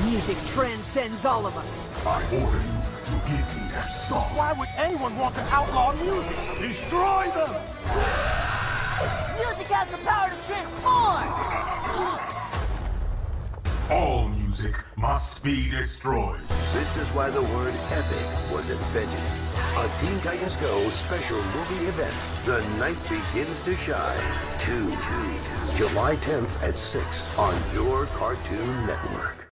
Music transcends all of us. I order you to give me that song. Why would anyone want to outlaw music? Destroy them! Music has the power to transform! All music must be destroyed. This is why the word epic was invented. A Teen Titans Go special movie event. The night begins to shine. July 10th at 6 on your Cartoon Network.